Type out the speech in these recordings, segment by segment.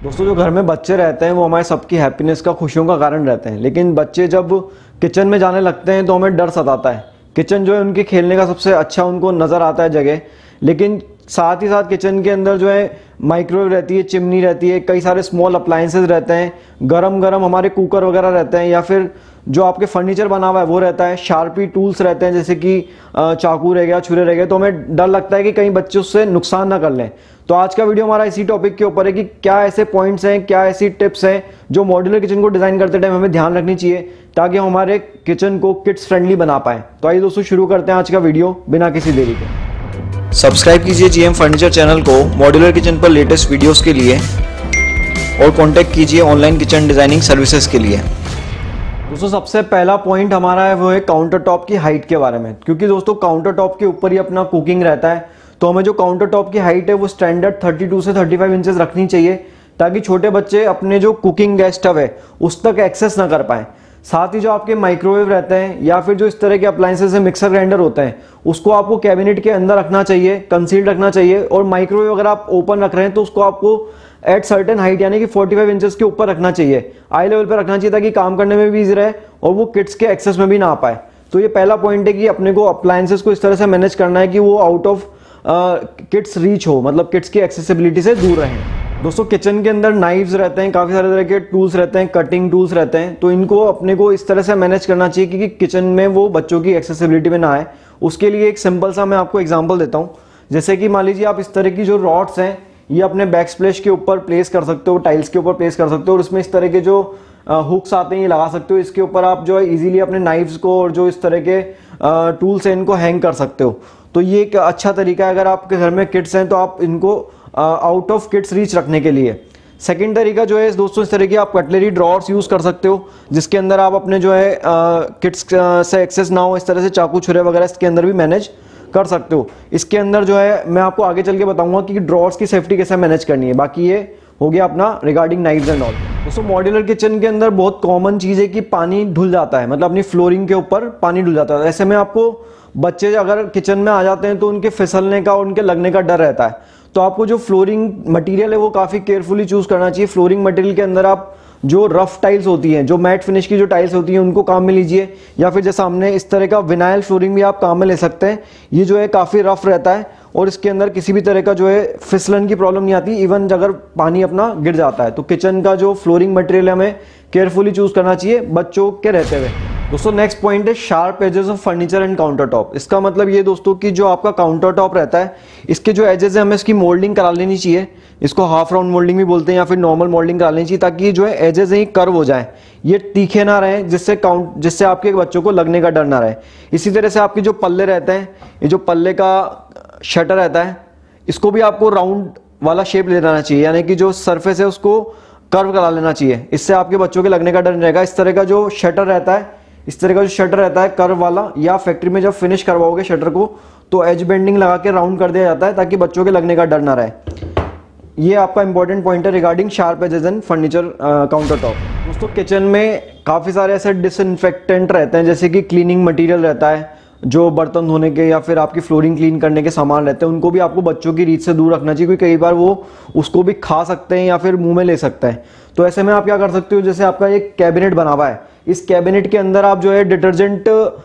दोस्तों, जो घर में बच्चे रहते हैं वो हमारे सबकी हैप्पीनेस का, खुशियों का कारण रहते हैं। लेकिन बच्चे जब किचन में जाने लगते हैं तो हमें डर सताता है। किचन जो है उनके खेलने का सबसे अच्छा उनको नज़र आता है जगह, लेकिन साथ ही साथ किचन के अंदर जो है माइक्रोवेव रहती है, चिमनी रहती है, कई सारे स्मॉल अप्लायंसेज रहते हैं, गरम गरम हमारे कुकर वगैरह रहते हैं, या फिर जो आपके फर्नीचर बना हुआ है वो रहता है, शार्पी टूल्स रहते हैं जैसे कि चाकू रह गया, छुरे रह गए। तो हमें डर लगता है कि कहीं बच्चे उससे नुकसान ना कर लें। तो आज का वीडियो हमारा इसी टॉपिक के ऊपर है कि क्या ऐसे पॉइंट्स हैं, क्या ऐसी टिप्स हैं जो मॉड्यूलर किचन को डिज़ाइन करते टाइम हमें ध्यान रखनी चाहिए ताकि हम हमारे किचन को किड्स फ्रेंडली बना पाएँ। तो आइए दोस्तों शुरू करते हैं आज का वीडियो बिना किसी देरी के। सब्सक्राइब कीजिए जीएम फर्नीचर चैनल को मॉड्यूलर किचन पर लेटेस्ट वीडियोस के लिए और कांटेक्ट कीजिए ऑनलाइन किचन डिजाइनिंग सर्विसेज के लिए। दोस्तों, सबसे पहला पॉइंट हमारा है वो है काउंटर टॉप की हाइट के बारे में, क्योंकि दोस्तों काउंटर टॉप के ऊपर ही अपना कुकिंग रहता है। तो हमें जो काउंटर टॉप की हाइट है वो स्टैंडर्ड 32 से 35 इंचेस रखनी चाहिए ताकि छोटे बच्चे अपने जो कुकिंग गैस स्टव है उस तक एक्सेस ना कर पाएँ। साथ ही जो आपके माइक्रोवेव रहते हैं या फिर जो इस तरह के अप्लायंसेस है, मिक्सर ग्राइंडर होते हैं, उसको आपको कैबिनेट के अंदर रखना चाहिए, कंसील्ड रखना चाहिए। और माइक्रोवेव अगर आप ओपन रख रहे हैं तो उसको आपको एट सर्टेन हाइट यानी कि 45 इंचेस के ऊपर रखना चाहिए, आई लेवल पर रखना चाहिए ताकि काम करने में भी इजी रहे और वो किड्स के एक्सेस में भी ना आ पाए। तो ये पहला पॉइंट है कि अपने को अप्लायंसेस को इस तरह से मैनेज करना है कि वो आउट ऑफ किड्स रीच हो, मतलब किड्स की एक्सेसिबिलिटी से दूर रहें। दोस्तों, किचन के अंदर नाइफ्स रहते हैं, काफ़ी सारे तरह के टूल्स रहते हैं, कटिंग टूल्स रहते हैं, तो इनको अपने को इस तरह से मैनेज करना चाहिए कि किचन में वो बच्चों की एक्सेसिबिलिटी में ना आए। उसके लिए एक सिंपल सा मैं आपको एग्जांपल देता हूँ। जैसे कि मान लीजिए आप इस तरह की जो रॉड्स हैं ये अपने बैक स्प्लैश के ऊपर प्लेस कर सकते हो, टाइल्स के ऊपर प्लेस कर सकते हो, और इसमें इस तरह के जो हुक्स आते हैं ये लगा सकते हो। इसके ऊपर आप जो है इजीली अपने नाइफ्स को और जो इस तरह के टूल्स हैं इनको हैंग कर सकते हो। तो ये एक अच्छा तरीका है अगर आपके घर में किड्स हैं तो आप इनको आउट ऑफ किड्स रीच रखने के लिए। सेकंड तरीका जो है दोस्तों, इस तरह की आप कटलरी ड्रॉर्स यूज़ कर सकते हो जिसके अंदर आप अपने जो है किड्स से एक्सेस ना हो, इस तरह से चाकू छुरे वगैरह इसके अंदर भी मैनेज कर सकते हो। इसके अंदर जो है मैं आपको आगे चल के बताऊंगा कि ड्रॉर्स की सेफ्टी कैसे मैनेज करनी है। बाकी ये हो गया अपना रिगार्डिंग नाइफ्स एंड ऑल। दोस्तों, मॉड्यूलर किचन के अंदर बहुत कॉमन चीज़ है कि पानी धुल जाता है, मतलब अपनी फ्लोरिंग के ऊपर पानी धुल जाता है। ऐसे में आपको बच्चे अगर किचन में आ जाते हैं तो उनके फिसलने का और उनके लगने का डर रहता है। तो आपको जो फ्लोरिंग मटेरियल है वो काफ़ी केयरफुली चूज़ करना चाहिए। फ्लोरिंग मटेरियल के अंदर आप जो रफ टाइल्स होती हैं, जो मैट फिनिश की जो टाइल्स होती हैं उनको काम में लीजिए, या फिर जैसा हमने इस तरह का विनाइल फ्लोरिंग भी आप काम में ले सकते हैं। ये जो है काफ़ी रफ रहता है और इसके अंदर किसी भी तरह का जो है फिसलन की प्रॉब्लम नहीं आती, इवन अगर पानी अपना गिर जाता है। तो किचन का जो फ्लोरिंग मटेरियल है हमें केयरफुली चूज़ करना चाहिए बच्चों के रहते हुए। दोस्तों, नेक्स्ट पॉइंट है sharp edges of furniture and counter top. इसका मतलब ये दोस्तों कि जो आपका काउंटर टॉप रहता है इसके जो एजेस है हमें इसकी मोल्डिंग करा लेनी चाहिए। इसको हाफ राउंड मोल्डिंग भी बोलते हैं या फिर नॉर्मल मोल्डिंग करा लेनी चाहिए ताकि जो है एजेस ही कर्व हो जाए, ये तीखे ना रहें, जिससे आपके बच्चों को लगने का डर ना रहे। इसी तरह से आपके जो पल्ले रहते हैं, ये जो पल्ले का शटर रहता है इसको भी आपको राउंड वाला शेप ले लेना चाहिए, यानी कि जो सरफेस है उसको कर्व करा लेना चाहिए। इससे आपके बच्चों के लगने का डर नहीं रहेगा। इस तरह का जो शटर रहता है, इस तरह का जो शटर रहता है कर्व वाला, या फैक्ट्री में जब फिनिश करवाओगे शटर को तो एज बेंडिंग लगा के राउंड कर दिया जाता है ताकि बच्चों के लगने का डर ना रहे। ये आपका इंपॉर्टेंट पॉइंट है regarding sharp edges and furniture counter top. दोस्तों, किचन में काफ़ी सारे ऐसे डिसइंफेक्टेंट रहते हैं जैसे कि क्लीनिंग मटेरियल रहता है, जो बर्तन धोने के या फिर आपकी फ्लोरिंग क्लीन करने के सामान रहते हैं, उनको भी आपको बच्चों की रीच से दूर रखना चाहिए क्योंकि कई बार वो उसको भी खा सकते हैं या फिर मुंह में ले सकते हैं। तो ऐसे में आप क्या कर सकते हो, जैसे आपका एक कैबिनेट बना हुआ है, इस कैबिनेट के अंदर आप जो है डिटर्जेंट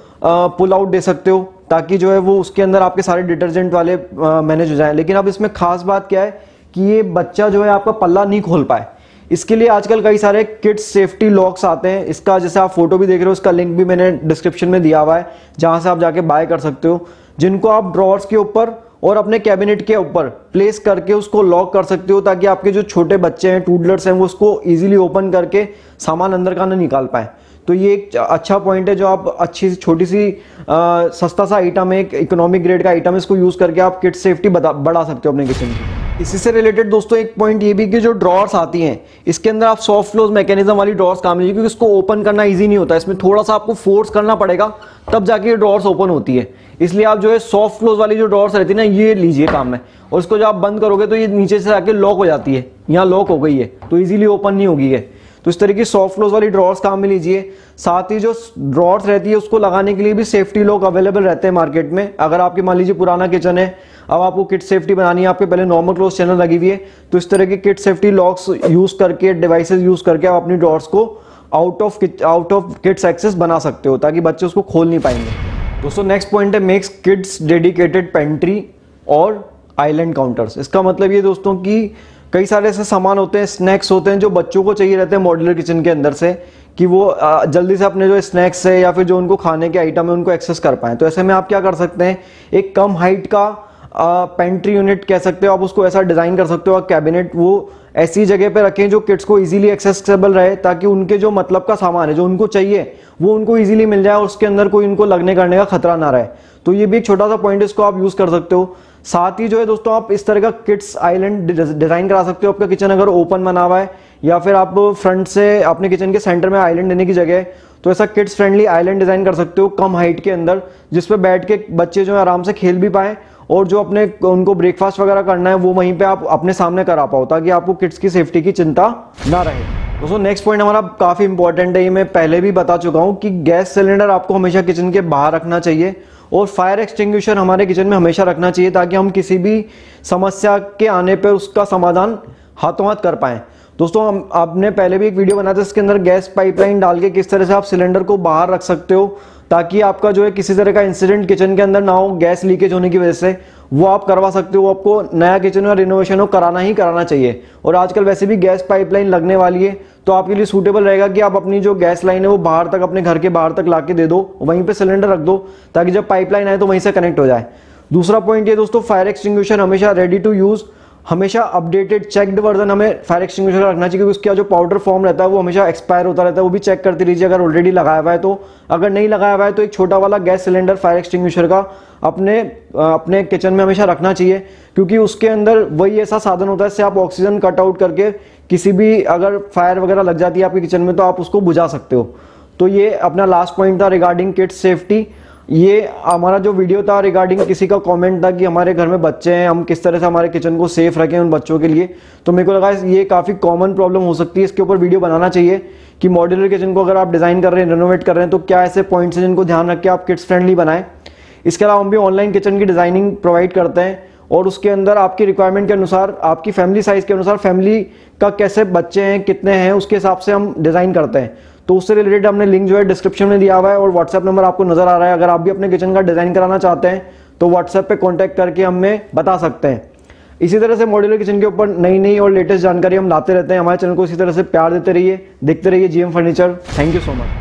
पुल आउट दे सकते हो ताकि जो है वो उसके अंदर आपके सारे डिटर्जेंट वाले मैनेज हो जाएं। लेकिन अब इसमें खास बात क्या है कि ये बच्चा जो है आपका पल्ला नहीं खोल पाए। इसके लिए आजकल कई सारे किड्स सेफ्टी लॉक्स आते हैं। इसका जैसे आप फोटो भी देख रहे हो, इसका लिंक भी मैंने डिस्क्रिप्शन में दिया हुआ है जहां से आप जाके बाय कर सकते हो, जिनको आप ड्रॉर्स के ऊपर और अपने कैबिनेट के ऊपर प्लेस करके उसको लॉक कर सकते हो ताकि आपके जो छोटे बच्चे हैं, टूडलर्स हैं, वो उसको इजीली ओपन करके सामान अंदर का ना निकाल पाए। तो ये एक अच्छा पॉइंट है जो आप अच्छी छोटी सी सस्ता सा आइटम है, एक इकोनॉमिक ग्रेड का आइटम है, इसको यूज करके आप किड्स सेफ्टी बढ़ा सकते हो अपने किचन की। इसी से रिलेटेड दोस्तों एक पॉइंट ये भी कि जो ड्रॉर्स आती हैं इसके अंदर आप सॉफ्ट क्लोज मैकेनिज्म वाली ड्रॉर्स काम लीजिए क्योंकि इसको ओपन करना इजी नहीं होता, इसमें थोड़ा सा आपको फोर्स करना पड़ेगा तब जाके ये ड्रॉर्स ओपन होती है। इसलिए आप जो है सॉफ्ट क्लोज वाली जो ड्रॉर्स रहती है ना ये लीजिए काम में, और इसको जब आप बंद करोगे तो ये नीचे से आके लॉक हो जाती है, यहाँ लॉक हो गई है तो इजीली ओपन नहीं होगी है। तो इस तरह की सॉफ्ट क्लोज वाली ड्रॉर्स काम में लीजिए। साथ ही जो ड्रॉर्स रहती है उसको लगाने के लिए भी सेफ्टी लॉक अवेलेबल रहते हैं मार्केट में। अगर आपके मान लीजिए पुराना किचन है, अब आपको किट सेफ्टी बनानी है, आपके पहले नॉर्मल क्लोज चैनल लगी हुई है, तो इस तरह के किट सेफ्टी लॉक्स यूज करके, डिवाइसेस यूज करके आप अपनी ड्रॉर्स को आउट ऑफ किड्स एक्सेस बना सकते हो, ताकि बच्चे उसको खोल नहीं पाएंगे। दोस्तों नेक्स्ट पॉइंट है मेक्स किड्स डेडिकेटेड पेंट्री और आइलैंड काउंटर्स। इसका मतलब ये दोस्तों कि कई सारे ऐसे सामान होते हैं, स्नैक्स होते हैं जो बच्चों को चाहिए रहते हैं मॉड्यूलर किचन के अंदर से, कि वो जल्दी से अपने जो स्नैक्स है या फिर जो उनको खाने के आइटम है उनको एक्सेस कर पाएं। तो ऐसे में आप क्या कर सकते हैं, एक कम हाइट का पेंट्री यूनिट कह सकते हो आप उसको, ऐसा डिजाइन कर सकते हो कैबिनेट, वो ऐसी जगह पे रखें जो किड्स को इजीली एक्सेसिबल रहे, ताकि उनके जो मतलब का सामान है जो उनको चाहिए वो उनको इजीली मिल जाए और उसके अंदर कोई उनको लगने करने का खतरा ना रहे। तो ये भी एक छोटा सा पॉइंट, इसको आप यूज कर सकते हो। साथ ही जो है दोस्तों आप इस तरह का किड्स आइलैंड डिजाइन करा सकते हो। आपका किचन अगर ओपन बना हुआ है या फिर आप फ्रंट से अपने किचन के सेंटर में आइलैंड देने की जगह है, तो ऐसा किड्स फ्रेंडली आइलैंड डिजाइन कर सकते हो कम हाइट के अंदर, जिसपे बैठ के बच्चे जो है आराम से खेल भी पाए और जो अपने उनको ब्रेकफास्ट वगैरह करना है वो वहीं पे आप अपने सामने करा पाओ, ताकि आपको किड्स की सेफ्टी की चिंता ना रहे। दोस्तों नेक्स्ट पॉइंट हमारा काफी इंपॉर्टेंट है, ये मैं पहले भी बता चुका हूं कि गैस सिलेंडर आपको हमेशा किचन के बाहर रखना चाहिए और फायर एक्सटिंग्विशर हमारे किचन में हमेशा रखना चाहिए, ताकि हम किसी भी समस्या के आने पर उसका समाधान हाथों हाथ कर पाएं। दोस्तों आपने पहले भी एक वीडियो बनाया था, इसके अंदर गैस पाइपलाइन डाल के किस तरह से आप सिलेंडर को बाहर रख सकते हो, ताकि आपका जो है किसी तरह का इंसिडेंट किचन के अंदर ना हो गैस लीकेज होने की वजह से, वो आप करवा सकते हो। आपको नया किचन या रिनोवेशन हो कराना ही कराना चाहिए। और आजकल वैसे भी गैस पाइपलाइन लगने वाली है, तो आपके लिए सूटेबल रहेगा कि आप अपनी जो गैस लाइन है वो बाहर तक, अपने घर के बाहर तक लाके दे दो, वहीं पे सिलेंडर रख दो, ताकि जब पाइपलाइन आए तो वहीं से कनेक्ट हो जाए। दूसरा पॉइंट ये दोस्तों, फायर एक्सटिंग्विशर हमेशा रेडी टू यूज, हमेशा अपडेटेड चेक्ड वर्जन हमें फायर एक्सटिंग्विशर रखना चाहिए, क्योंकि उसका जो पाउडर फॉर्म रहता है वो हमेशा एक्सपायर होता रहता है, वो भी चेक करते रहिए अगर ऑलरेडी लगाया हुआ है तो। अगर नहीं लगाया हुआ है तो एक छोटा वाला गैस सिलेंडर फायर एक्सटिंग्विशर का अपने किचन में हमेशा रखना चाहिए, क्योंकि उसके अंदर वही ऐसा साधन होता है जिससे आप ऑक्सीजन कट आउट करके किसी भी अगर फायर वगैरह लग जाती है आपके किचन में तो आप उसको बुझा सकते हो। तो ये अपना लास्ट पॉइंट था रिगार्डिंग किड्स सेफ्टी। ये हमारा जो वीडियो था रिगार्डिंग किसी का कमेंट था कि हमारे घर में बच्चे हैं, हम किस तरह से हमारे किचन को सेफ रखें उन बच्चों के लिए। तो मेरे को लगा ये काफ़ी कॉमन प्रॉब्लम हो सकती है, इसके ऊपर वीडियो बनाना चाहिए कि मॉड्यूलर किचन को अगर आप डिज़ाइन कर रहे हैं, रिनोवेट कर रहे हैं, तो क्या ऐसे पॉइंट्स हैं जिनको ध्यान रख के आप किड्स फ्रेंडली बनाएं। इसके अलावा हम भी ऑनलाइन किचन की डिज़ाइनिंग प्रोवाइड करते हैं और उसके अंदर आपकी रिक्वायरमेंट के अनुसार, आपकी फैमिली साइज़ के अनुसार, फैमिली का कैसे बच्चे हैं, कितने हैं, उसके हिसाब से हम डिज़ाइन करते हैं। तो उससे रिलेटेड हमने लिंक जो है डिस्क्रिप्शन में दिया हुआ है और व्हाट्सएप नंबर आपको नजर आ रहा है। अगर आप भी अपने किचन का डिजाइन कराना चाहते हैं तो व्हाट्सएप पे कांटेक्ट करके हमें बता सकते हैं। इसी तरह से मॉड्यूलर किचन के ऊपर नई नई और लेटेस्ट जानकारी हम लाते रहते हैं। हमारे चैनल को इसी तरह से प्यार देते रहिए, देखते रहिए GM furniture. Thank you so much.